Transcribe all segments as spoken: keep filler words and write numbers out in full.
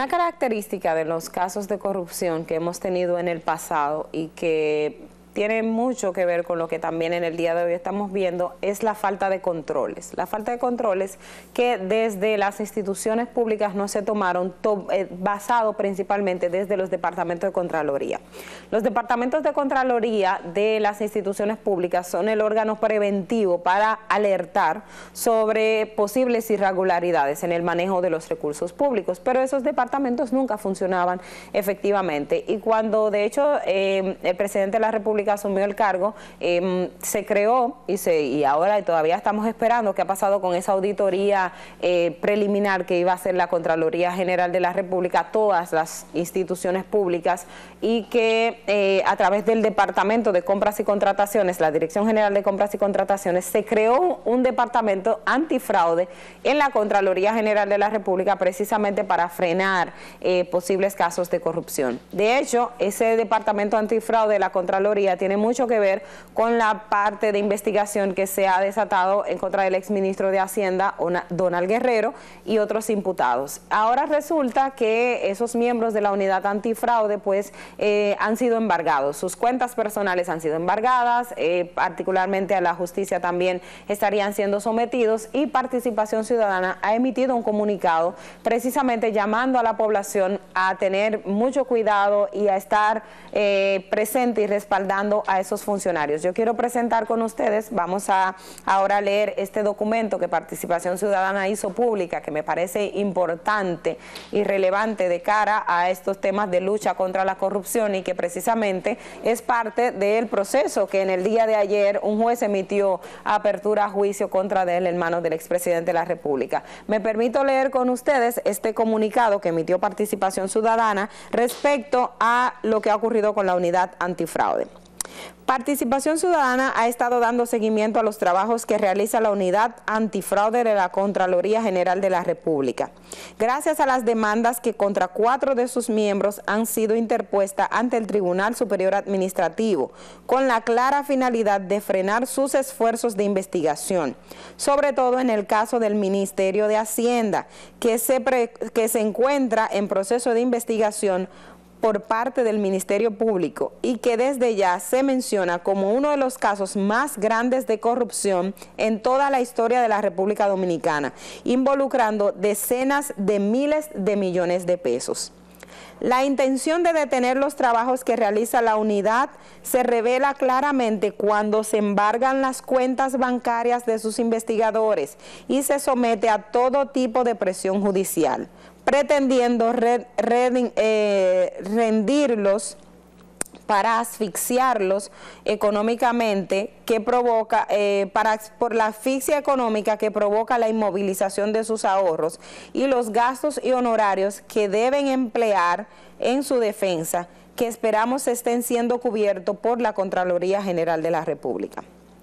Una característica de los casos de corrupción que hemos tenido en el pasado y que tiene mucho que ver con lo que también en el día de hoy estamos viendo es la falta de controles. La falta de controles que desde las instituciones públicas no se tomaron, to, eh, basado principalmente desde los departamentos de Contraloría. Los departamentos de Contraloría de las instituciones públicas son el órgano preventivo para alertar sobre posibles irregularidades en el manejo de los recursos públicos, pero esos departamentos nunca funcionaban efectivamente. Y cuando de hecho eh, el presidente de la República asumió el cargo, eh, se creó y, se, y ahora todavía estamos esperando qué ha pasado con esa auditoría eh, preliminar que iba a hacer la Contraloría General de la República, todas las instituciones públicas, y que eh, a través del Departamento de Compras y Contrataciones, la Dirección General de Compras y Contrataciones, se creó un departamento antifraude en la Contraloría General de la República precisamente para frenar eh, posibles casos de corrupción. De hecho, ese departamento antifraude de la Contraloría tiene mucho que ver con la parte de investigación que se ha desatado en contra del exministro de Hacienda, Donald Guerrero, y otros imputados. Ahora resulta que esos miembros de la unidad antifraude pues eh, han sido embargados, sus cuentas personales han sido embargadas, eh, particularmente a la justicia también estarían siendo sometidos, y Participación Ciudadana ha emitido un comunicado precisamente llamando a la población a tener mucho cuidado y a estar eh, presente y respaldando a esos funcionarios. Yo quiero presentar con ustedes, vamos a ahora leer este documento que Participación Ciudadana hizo pública, que me parece importante y relevante de cara a estos temas de lucha contra la corrupción, y que precisamente es parte del proceso que en el día de ayer un juez emitió apertura a juicio contra él en manos del expresidente de la República. Me permito leer con ustedes este comunicado que emitió Participación Ciudadana respecto a lo que ha ocurrido con la unidad antifraude. Participación Ciudadana ha estado dando seguimiento a los trabajos que realiza la unidad antifraude de la Contraloría General de la República. Gracias a las demandas que contra cuatro de sus miembros han sido interpuestas ante el Tribunal Superior Administrativo, con la clara finalidad de frenar sus esfuerzos de investigación, sobre todo en el caso del Ministerio de Hacienda, que se, pre, que se encuentra en proceso de investigación por parte del Ministerio Público, y que desde ya se menciona como uno de los casos más grandes de corrupción en toda la historia de la República Dominicana, involucrando decenas de miles de millones de pesos. La intención de detener los trabajos que realiza la unidad se revela claramente cuando se embargan las cuentas bancarias de sus investigadores y se somete a todo tipo de presión judicial, pretendiendo red, red, eh, rendirlos para asfixiarlos económicamente, que provoca, eh, para, por la asfixia económica que provoca la inmovilización de sus ahorros y los gastos y honorarios que deben emplear en su defensa, que esperamos estén siendo cubiertos por la Contraloría General de la República.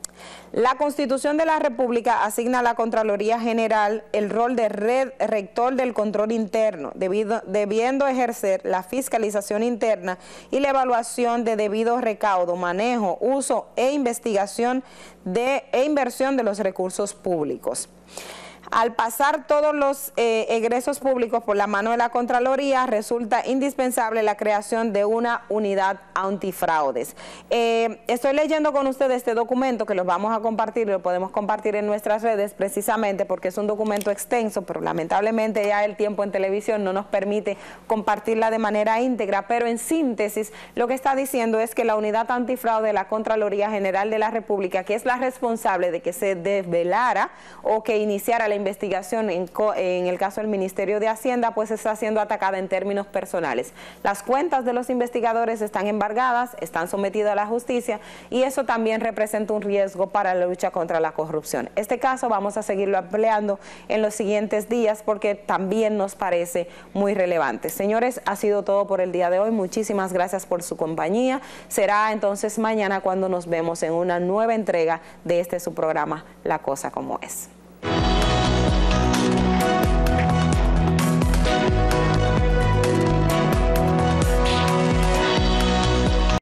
La Constitución de la República asigna a la Contraloría General el rol de red rector del control interno, debido, debiendo ejercer la fiscalización interna y la evaluación de debido recaudo, manejo, uso e investigación de, e inversión de los recursos públicos. Al pasar todos los eh, egresos públicos por la mano de la Contraloría, resulta indispensable la creación de una unidad antifraudes. Eh, estoy leyendo con ustedes este documento que lo vamos a compartir, lo podemos compartir en nuestras redes precisamente porque es un documento extenso, pero lamentablemente ya el tiempo en televisión no nos permite compartirla de manera íntegra, pero en síntesis lo que está diciendo es que la unidad antifraude de la Contraloría General de la República, que es la responsable de que se desvelara o que iniciara la investigación en, en el caso del Ministerio de Hacienda, pues está siendo atacada en términos personales. Las cuentas de los investigadores están embargadas, están sometidas a la justicia, y eso también representa un riesgo para la lucha contra la corrupción. Este caso vamos a seguirlo ampliando en los siguientes días porque también nos parece muy relevante. Señores, ha sido todo por el día de hoy. Muchísimas gracias por su compañía. Será entonces mañana cuando nos vemos en una nueva entrega de este su programa, La Cosa Como Es.